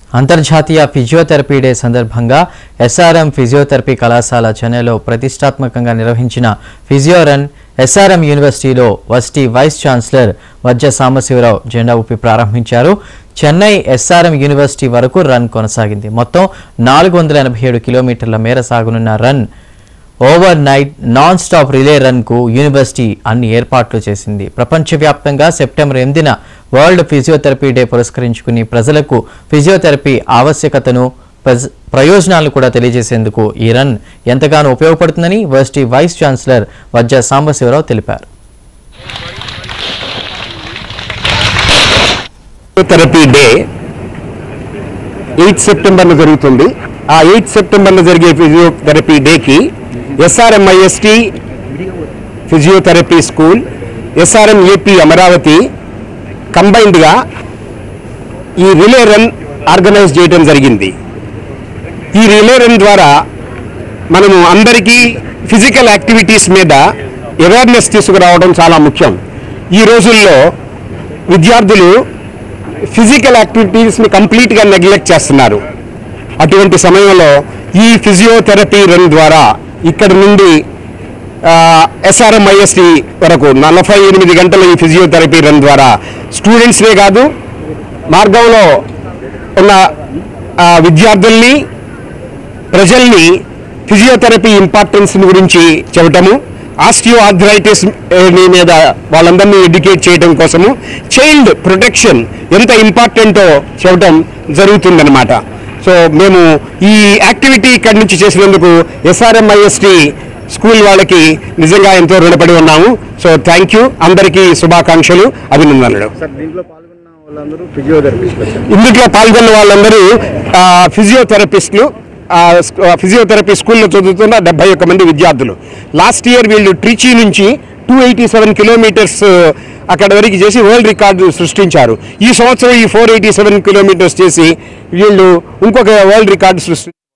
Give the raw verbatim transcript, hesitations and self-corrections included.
అంతర్జాతీయ physiotherapy day సందర్భంగా SRM physiotherapy కళాశాల చెన్నైలో ప్రతిష్టాత్మకంగా నిర్వహించిన ఫిజియో రన్ ఎస్ఆర్ఎం యూనివర్సిటీలో varsity vice chancellor Vajja Sambasivarao జెండా ఊపి ప్రారంభించారు. చెన్నై ఎస్ఆర్ఎం యూనివర్సిటీ వరకు రన్ కొనసాగింది. మొత్తం నాలుగు వందల ఎనభై ఏడు కిలోమీటర్ల మేర సాగునున్న run overnight non stop relay run కు యూనివర్సిటీ అన్ని ఏర్పాట్లు చేసింది. ప్రపంచవ్యాప్తంగా సెప్టెంబర్ ఎనిమిదిన వరల్డ్ ఫిజియోథెరపీ డే పురస్కరించుకుని ప్రజలకు ఫిజియోథెరపీ ఆవశ్యకతను ప్రయోజనాలను కూడా తెలియజేసేందుకు ఈ రన్ ఎంతగానో ఉపయోగపడుతుందని varsity vice chancellor Vajja Sambasivarao తెలిపారు. ఫిజియోథెరపీ డే ఎయిత్ సెప్టెంబర్ జరుగుతుంది. ఆ ఎయిత్ సెప్టెంబర్ జరిగే ఫిజియోథెరపీ డేకి SRMIST physiotherapy school, SRM AP Amaravati కంబైన్డ్గా ఈ రిలే రన్ ఆర్గనైజ్ చేయడం జరిగింది. ఈ రిలే రన్ ద్వారా మనము అందరికీ ఫిజికల్ యాక్టివిటీస్ మీద అవేర్నెస్ తీసుకురావడం చాలా ముఖ్యం. ఈ రోజుల్లో విద్యార్థులు ఫిజికల్ యాక్టివిటీస్ని కంప్లీట్గా నెగ్లెక్ట్ చేస్తున్నారు. అటువంటి సమయంలో ఈ ఫిజియోథెరపీ రన్ ద్వారా ఇక్కడ నుండి ఎస్ఆర్ఎంఐఎస్టి వరకు నలభై ఎనిమిది గంటల ఈ ఫిజియోథెరపీ రన్ ద్వారా స్టూడెంట్స్నే కాదు, మార్గంలో ఉన్న విద్యార్థుల్ని, ప్రజల్ని ఫిజియోథెరపీ ఇంపార్టెన్స్ గురించి చెప్పటము, ఆస్టియో ఆర్థరైటిస్ మీద వాళ్ళందరినీ ఎడ్యుకేట్ చేయడం కోసము చైల్డ్ ప్రొటెక్షన్ ఎంత ఇంపార్టెంటో చెప్పడం జరుగుతుందన్నమాట. సో మేము ఈ యాక్టివిటీ ఇక్కడి నుంచి చేసినందుకు ఎస్ఆర్ఎంఐఎస్టి స్కూల్ వాళ్ళకి నిజంగా ఎంతో రుణపడి ఉన్నాము. సో థ్యాంక్ యూ, అందరికీ శుభాకాంక్షలు, అభినందనలు. ఇందులో పాల్గొన్న వాళ్ళందరూ ఫిజియోథెరపిస్టులు, ఫిజియోథెరపీ స్కూల్లో చదువుతున్న డెబ్బై ఒక్క మంది విద్యార్థులు. లాస్ట్ ఇయర్ వీళ్ళు ట్రిచీ నుంచి టూ ఎయిటీ సెవెన్ కిలోమీటర్స్ అక్కడ వరకు చేసి వరల్డ్ రికార్డు సృష్టించారు. ఈ సంవత్సరం ఈ ఫోర్ ఎయిటీ సెవెన్ కిలోమీటర్స్ చేసి వీళ్ళు ఇంకొక వరల్డ్ రికార్డు సృష్టి